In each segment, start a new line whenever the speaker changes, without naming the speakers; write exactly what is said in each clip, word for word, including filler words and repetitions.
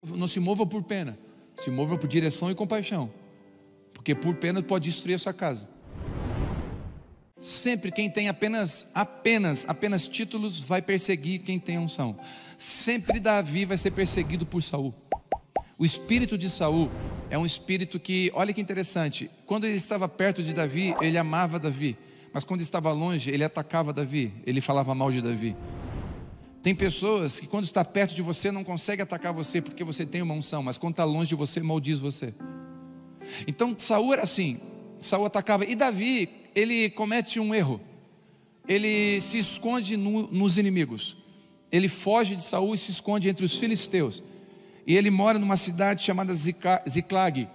não se mova por pena, se mova por direção e compaixão, porque por pena pode destruir a sua casa. Sempre quem tem apenas, apenas, apenas títulos vai perseguir quem tem unção. Sempre Davi vai ser perseguido por Saul. O espírito de Saul é um espírito que, olha que interessante, quando ele estava perto de Davi, ele amava Davi, mas quando estava longe, ele atacava Davi, ele falava mal de Davi. Tem pessoas que quando está perto de você não consegue atacar você porque você tem uma unção, mas quando está longe de você, maldiz você. Então Saul era assim, Saul atacava, e Davi, ele comete um erro, ele se esconde no, nos inimigos, ele foge de Saul e se esconde entre os filisteus, e ele mora numa cidade chamada Ziclag,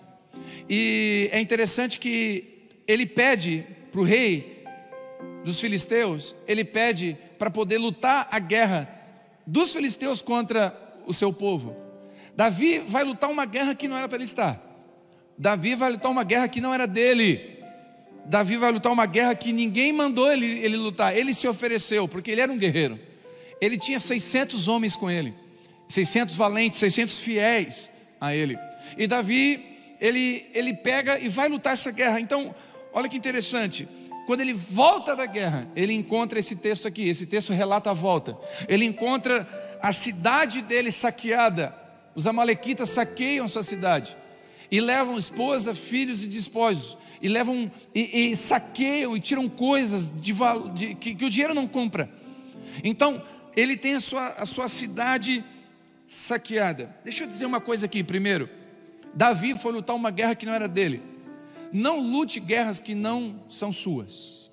e é interessante que ele pede para o rei dos filisteus, ele pede para poder lutar a guerra dos filisteus contra o seu povo. Davi vai lutar uma guerra que não era para ele estar, Davi vai lutar uma guerra que não era dele, Davi vai lutar uma guerra que ninguém mandou ele, ele lutar, ele se ofereceu, porque ele era um guerreiro, ele tinha seiscentos homens com ele, seiscentos valentes, seiscentos fiéis a ele, e Davi, ele, ele pega e vai lutar essa guerra. Então, olha que interessante, quando ele volta da guerra, ele encontra esse texto aqui, esse texto relata a volta, ele encontra a cidade dele saqueada, os amalequitas saqueiam sua cidade, e levam esposa, filhos e despojos, e levam, e, e saqueiam, e tiram coisas de, de, que, que o dinheiro não compra. Então, ele tem a sua, a sua cidade saqueada. Deixa eu dizer uma coisa aqui primeiro, Davi foi lutar uma guerra que não era dele. Não lute guerras que não são suas,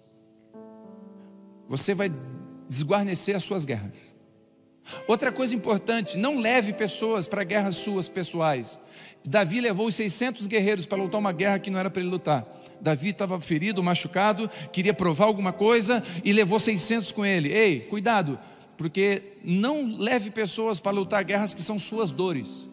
você vai desguarnecer as suas guerras. Outra coisa importante, não leve pessoas para guerras suas pessoais. Davi levou os seiscentos guerreiros para lutar uma guerra que não era para ele lutar. Davi estava ferido, machucado, queria provar alguma coisa e levou seiscentos com ele. Ei, cuidado, porque não leve pessoas para lutar guerras que são suas dores.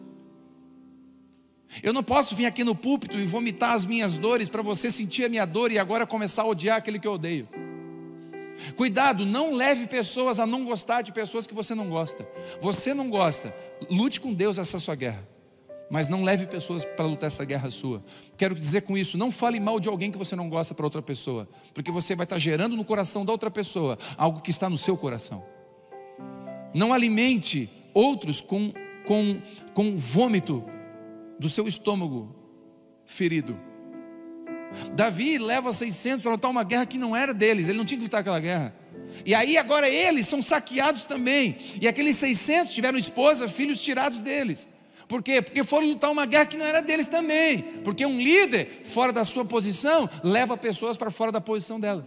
Eu não posso vir aqui no púlpito e vomitar as minhas dores para você sentir a minha dor e agora começar a odiar aquele que eu odeio. Cuidado, não leve pessoas a não gostar de pessoas que você não gosta. Você não gosta, lute com Deus essa sua guerra, mas não leve pessoas para lutar essa guerra sua. Quero dizer com isso, não fale mal de alguém que você não gosta para outra pessoa, porque você vai estar gerando no coração da outra pessoa algo que está no seu coração. Não alimente outros com, com, com vômito do seu estômago ferido. Davi leva seiscentos a lutar uma guerra que não era deles, ele não tinha que lutar aquela guerra. E aí agora eles são saqueados também, e aqueles seiscentos tiveram esposa, filhos tirados deles. Por quê? Porque foram lutar uma guerra que não era deles também. Porque um líder fora da sua posição leva pessoas para fora da posição delas.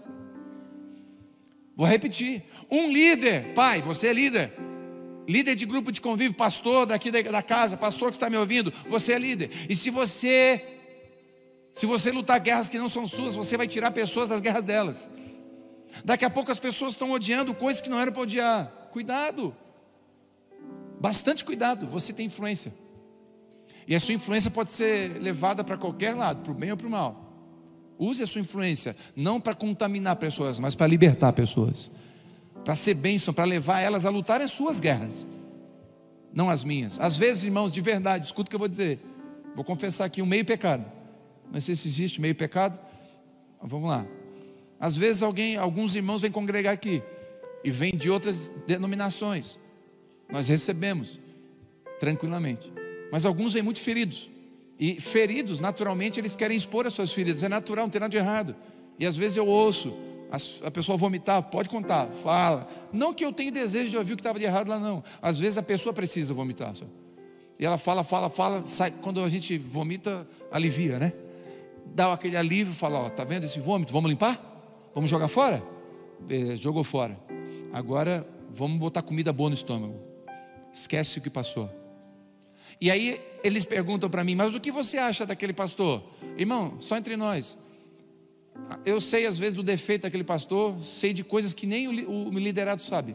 Vou repetir, um líder, pai, você é líder, líder de grupo de convívio, pastor daqui da casa, pastor que está me ouvindo, você é líder. E se você Se você lutar guerras que não são suas, você vai tirar pessoas das guerras delas. Daqui a pouco as pessoas estão odiando coisas que não eram para odiar. Cuidado, bastante cuidado, você tem influência. E a sua influência pode ser levada para qualquer lado, para o bem ou para o mal. Use a sua influência, não para contaminar pessoas, mas para libertar pessoas, para ser bênção, para levar elas a lutarem as suas guerras, não as minhas. Às vezes, irmãos, de verdade, escuta o que eu vou dizer. Vou confessar aqui um meio pecado. Não sei se existe meio pecado. Vamos lá. Às vezes alguém, alguns irmãos vêm congregar aqui e vêm de outras denominações. Nós recebemos tranquilamente. Mas alguns vêm muito feridos. E feridos, naturalmente, eles querem expor as suas feridas. É natural, não tem nada de errado. E às vezes eu ouço a pessoa vomitar. Pode contar, fala. Não que eu tenha desejo de ouvir o que estava de errado lá, não. Às vezes a pessoa precisa vomitar só. E ela fala, fala, fala, sai. Quando a gente vomita, alivia, né? Dá aquele alívio, fala, ó, tá vendo esse vômito? Vamos limpar? Vamos jogar fora? Beleza, jogou fora. Agora vamos botar comida boa no estômago. Esquece o que passou. E aí eles perguntam para mim, mas o que você acha daquele pastor? Irmão, só entre nós, eu sei às vezes do defeito daquele pastor, sei de coisas que nem o, o liderado sabe.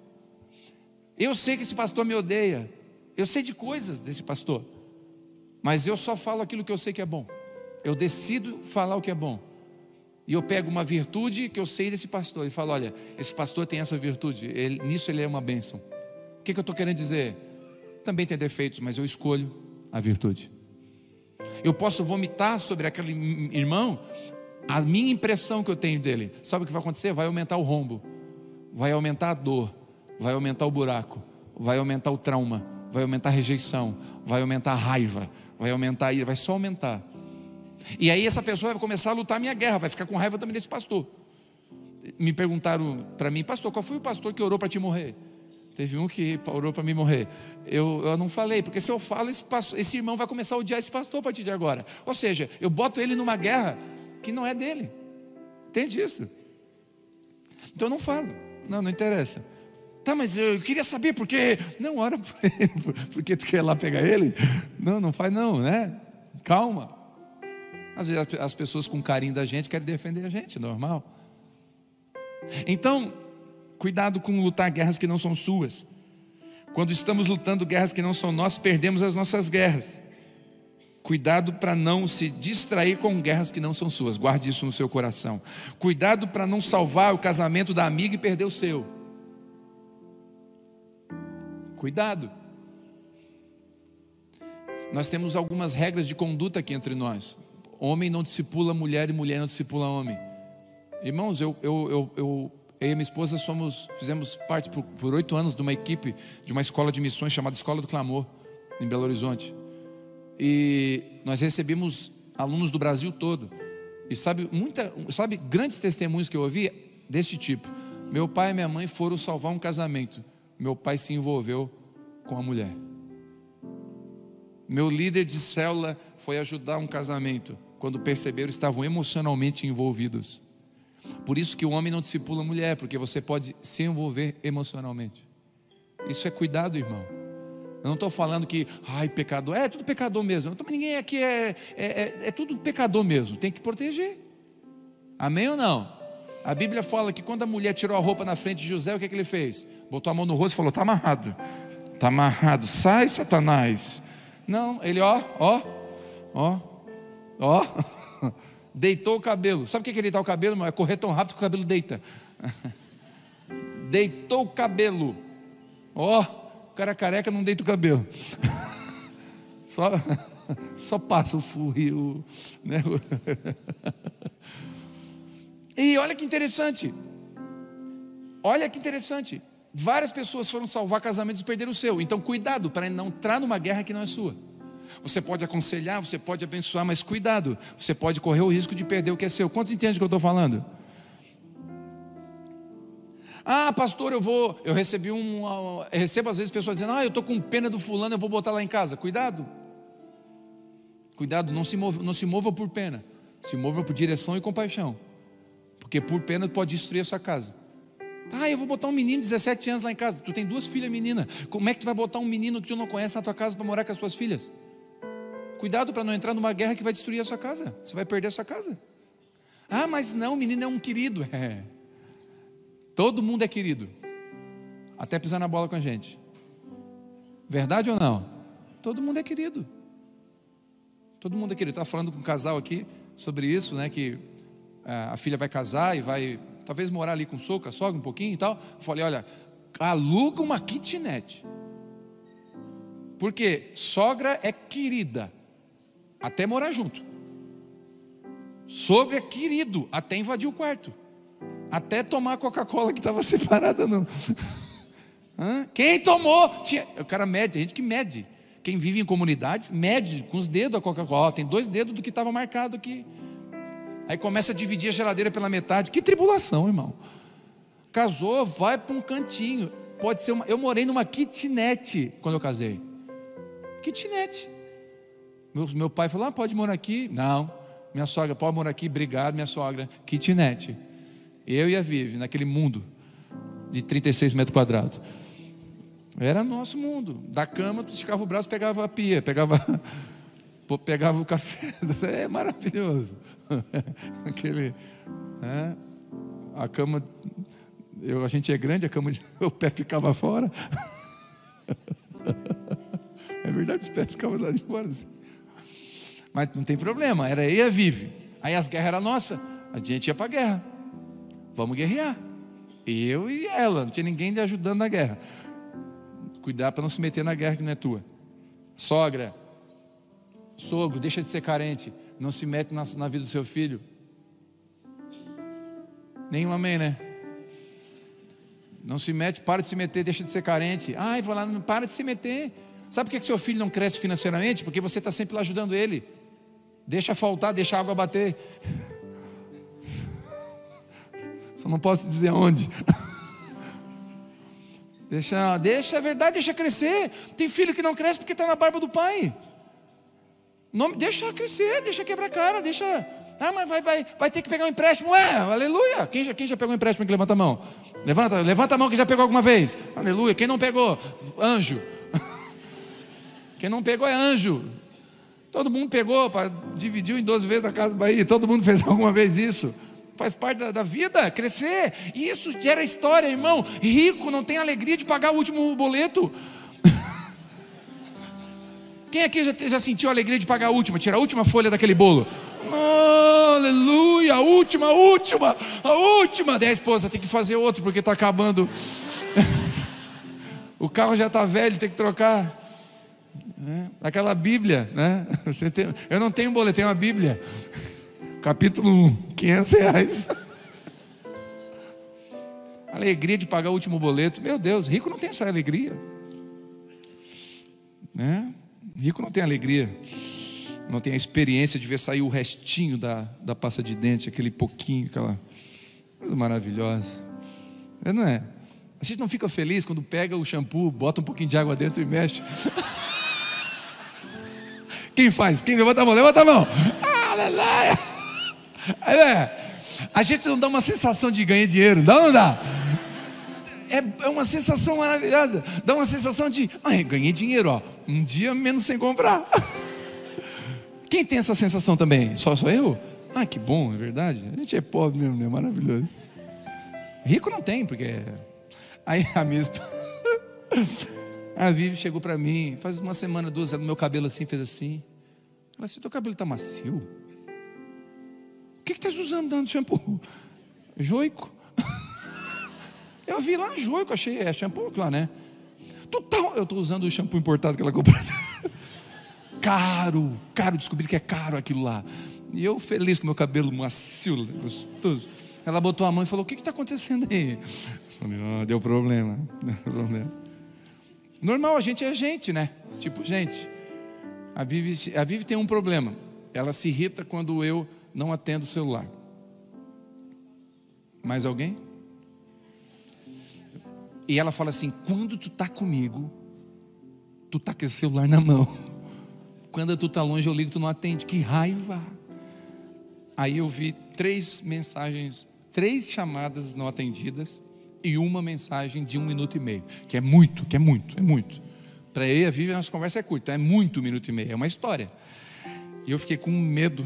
Eu sei que esse pastor me odeia, eu sei de coisas desse pastor, mas eu só falo aquilo que eu sei que é bom. Eu decido falar o que é bom. E eu pego uma virtude que eu sei desse pastor e falo, olha, esse pastor tem essa virtude, ele, nisso ele é uma bênção. O que, que eu estou querendo dizer? também tem defeitos, mas eu escolho a virtude. Eu posso vomitar sobre aquele irmão a minha impressão que eu tenho dele. Sabe o que vai acontecer? Vai aumentar o rombo, vai aumentar a dor, vai aumentar o buraco, vai aumentar o trauma, vai aumentar a rejeição, vai aumentar a raiva, vai aumentar a ira, vai só aumentar. E aí essa pessoa vai começar a lutar a minha guerra, vai ficar com raiva também desse pastor. Me perguntaram para mim: pastor, qual foi o pastor que orou para te morrer? Teve um que orou para mim morrer. Eu, eu não falei, porque se eu falo, esse, pastor, esse irmão vai começar a odiar esse pastor a partir de agora. Ou seja, eu boto ele numa guerra que não é dele. Entende isso? Então eu não falo. Não, não interessa. Tá, mas eu queria saber porque... Não, ora por ele, porque tu quer ir lá pegar ele? Não, não faz não, né? Calma. Às vezes as pessoas com carinho da gente querem defender a gente, normal. Então, cuidado com lutar guerras que não são suas. Quando estamos lutando guerras que não são nossas, perdemos as nossas guerras. Cuidado para não se distrair com guerras que não são suas. Guarde isso no seu coração. Cuidado para não salvar o casamento da amiga e perder o seu. Cuidado. Nós temos algumas regras de conduta aqui entre nós. Homem não discipula mulher e mulher não discipula homem. Irmãos, eu, eu, eu, eu, eu e minha esposa somos, fizemos parte por, por oito anos de uma equipe, de uma escola de missões chamada Escola do Clamor, em Belo Horizonte. E nós recebemos alunos do Brasil todo. E sabe, muita, sabe grandes testemunhos que eu ouvi desse tipo. Meu pai e minha mãe foram salvar um casamento. Meu pai se envolveu com a mulher. Meu líder de célula foi ajudar um casamento. Quando perceberam, estavam emocionalmente envolvidos. Por isso que o homem não discipula a mulher, porque você pode se envolver emocionalmente. Isso é cuidado, irmão. Eu não estou falando que, ai, pecador, é tudo pecador mesmo. Então, ninguém aqui é, é, é, é tudo pecador mesmo, tem que proteger. Amém ou não? A Bíblia fala que quando a mulher tirou a roupa na frente de José, o que, é que ele fez? Botou a mão no rosto e falou: está amarrado, está amarrado, sai, Satanás. Não, ele ó, ó, ó, ó, deitou o cabelo. Sabe o que é deitar o cabelo, irmão? É correr tão rápido que o cabelo deita. Deitou o cabelo. Ó, o cara careca não deita o cabelo. Só, só passa o fio, né? E olha que interessante. Olha que interessante. Várias pessoas foram salvar casamentos e perderam o seu. Então cuidado para não entrar numa guerra que não é sua. Você pode aconselhar, você pode abençoar, mas cuidado, você pode correr o risco de perder o que é seu. Quantos entendem o que eu estou falando? Ah, pastor, eu vou, eu recebi um, eu recebo às vezes pessoas dizendo: ah, eu estou com pena do fulano, eu vou botar lá em casa. Cuidado. Cuidado, não se mova, não se mova por pena, se mova por direção e compaixão. Porque por pena pode destruir a sua casa. Ah, eu vou botar um menino de dezessete anos lá em casa. Tu tem duas filhas meninas. Como é que tu vai botar um menino que tu não conhece na tua casa para morar com as suas filhas? Cuidado para não entrar numa guerra que vai destruir a sua casa. Você vai perder a sua casa. Ah, mas não, o menino é um querido. É. Todo mundo é querido, até pisar na bola com a gente. Verdade ou não? Todo mundo é querido. Todo mundo é querido. Estava falando com um casal aqui sobre isso, né? Que a filha vai casar e vai talvez morar ali com o sogro, com a sogra um pouquinho e tal. Eu falei: olha, aluga uma kitnet. Porque sogra é querida até morar junto. Sogro é querido até invadir o quarto, até tomar a Coca-Cola que estava separada no... Hã? Quem tomou? Tinha... O cara mede, tem gente que mede. Quem vive em comunidades mede com os dedos a Coca-Cola. Tem dois dedos do que estava marcado aqui. Aí começa a dividir a geladeira pela metade. Que tribulação, irmão. Casou, vai para um cantinho. Pode ser uma... Eu morei numa kitnet quando eu casei. Kitnet. Meu, meu pai falou: ah, pode morar aqui? Não. Minha sogra: pode morar aqui? Obrigado, minha sogra. Kitnet. Eu e a Vivi, naquele mundo de trinta e seis metros quadrados. Era nosso mundo. Da cama, tu esticava o braço, pegava a pia, pegava, pegava o café. É maravilhoso. Aquele, né? A cama, eu, a gente é grande, a cama, o pé ficava fora. É verdade, os pés ficavam lá de fora. Assim. Mas não tem problema, era eu e a Vivi. Aí as guerras eram nossas, a gente ia para a guerra. Vamos guerrear. Eu e ela, não tinha ninguém ajudando na guerra. Cuidar para não se meter na guerra que não é tua. Sogra, sogro, deixa de ser carente. Não se mete na, na vida do seu filho. Nenhum amém, né? Não se mete, para de se meter, deixa de ser carente. Ai, vou lá, não para de se meter. Sabe por que que seu filho não cresce financeiramente? Porque você está sempre lá ajudando ele. Deixa faltar, deixa a água bater. Só não posso dizer onde. Deixa, deixa a verdade, deixa crescer. Tem filho que não cresce porque está na barba do pai. Não, deixa crescer, deixa quebrar a cara, deixa. Ah, mas vai, vai, vai ter que pegar um empréstimo. Ué, aleluia. Quem já, quem já pegou um empréstimo que levanta a mão? Levanta, levanta a mão quem já pegou alguma vez. Aleluia. Quem não pegou? Anjo. Quem não pegou é anjo. Todo mundo pegou, pra, dividiu em doze vezes na casa do Bahia. Todo mundo fez alguma vez isso. Faz parte da, da vida, crescer. E isso gera história, irmão. Rico não tem alegria de pagar o último boleto. Quem aqui já, já sentiu a alegria de pagar a última, tirar a última folha daquele bolo? Oh, aleluia, a última, a última, a última. Daí a esposa tem que fazer outro porque está acabando. O carro já está velho, tem que trocar. É, aquela Bíblia, né? Você tem, eu não tenho boleto, tenho uma Bíblia. Capítulo um, quinhentos reais. Alegria de pagar o último boleto. Meu Deus, rico não tem essa alegria, né? Rico não tem alegria. Não tem a experiência de ver sair o restinho da, da pasta de dente, aquele pouquinho, aquela coisa maravilhosa. É, não é? A gente não fica feliz quando pega o shampoo, bota um pouquinho de água dentro e mexe. Quem faz? Quem levanta a mão? Levanta a mão. Aleluia. É. A gente não dá uma sensação de ganhar dinheiro, dá ou não dá? É uma sensação maravilhosa. Dá uma sensação de, ah, ganhei dinheiro, ó, um dia menos sem comprar. Quem tem essa sensação também? Só, só eu? Ah, que bom, é verdade. A gente é pobre mesmo, né? Maravilhoso. Rico não tem, porque... Aí a minha esposa... A Vivi chegou para mim, faz uma semana, duas, no meu cabelo assim, fez assim. Ela disse, teu cabelo está macio? O que que estás usando dando shampoo? Joico. Eu vi lá, Joico, achei, é shampoo lá, né? Tu tá, eu estou usando o shampoo importado que ela comprou. Caro, caro, descobri que é caro aquilo lá. E eu feliz com meu cabelo macio, gostoso. Ela botou a mão e falou, o que está acontecendo aí? Eu falei, oh, deu problema, deu problema. Normal, a gente é gente, né? Tipo, gente, a Vivi, a Vivi tem um problema. Ela se irrita quando eu não atendo o celular. Mais alguém? E ela fala assim, quando tu tá comigo, tu tá com esse celular na mão. Quando tu tá longe, eu ligo, tu não atende. Que raiva. Aí eu vi três mensagens, três chamadas não atendidas e uma mensagem de um minuto e meio, que é muito, que é muito, é muito. Para eu e a Vivi, a nossa conversa é curta, é muito um minuto e meio, é uma história. E eu fiquei com medo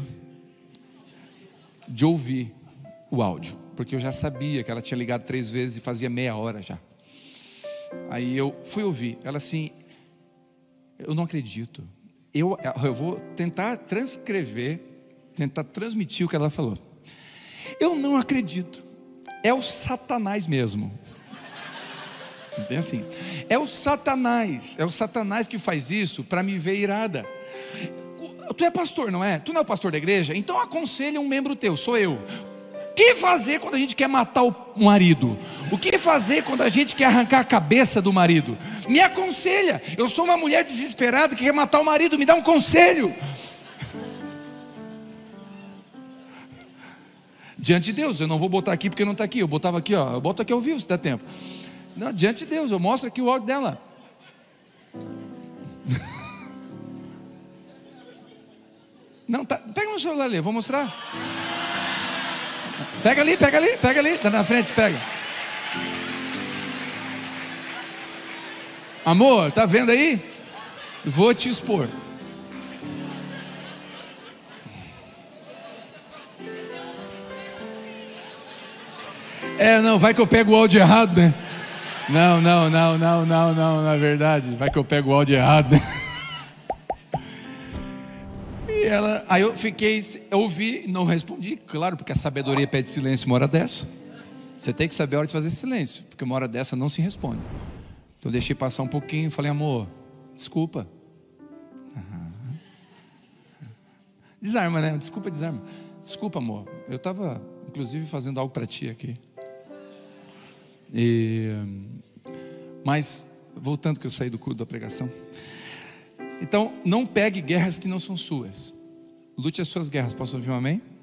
de ouvir o áudio, porque eu já sabia que ela tinha ligado três vezes e fazia meia hora já. Aí eu fui ouvir, ela assim, eu não acredito. Eu, eu vou tentar transcrever, tentar transmitir o que ela falou. Eu não acredito. É o Satanás mesmo. Bem assim. É o Satanás. É o Satanás que faz isso para me ver irada. Tu é pastor, não é? Tu não é o pastor da igreja? Então aconselha um membro teu, sou eu. O que fazer quando a gente quer matar o marido? O que fazer quando a gente quer arrancar a cabeça do marido? Me aconselha. Eu sou uma mulher desesperada que quer matar o marido. Me dá um conselho. Diante de Deus, eu não vou botar aqui porque não está aqui. Eu botava aqui, ó. Eu boto aqui ao vivo se dá tempo. Não, diante de Deus, eu mostro aqui o áudio dela. Não, tá, pega no celular ali, eu vou mostrar. Pega ali, pega ali, pega ali. Tá na frente, pega. Amor, tá vendo aí? Vou te expor. É, não, vai que eu pego o áudio errado, né? Não, não, não, não, não, não, na verdade, vai que eu pego o áudio errado, né? E ela, aí eu fiquei, eu ouvi, não respondi, claro, porque a sabedoria pede silêncio uma hora dessa. Você tem que saber a hora de fazer silêncio, porque uma hora dessa não se responde. Então eu deixei passar um pouquinho, falei, amor, desculpa. Desarma, né? Desculpa, desarma. Desculpa, amor. Eu estava, inclusive, fazendo algo para ti aqui. E... Mas, voltando que eu saí do culto da pregação. Então, não pegue guerras que não são suas. Lute as suas guerras. Posso ouvir um amém?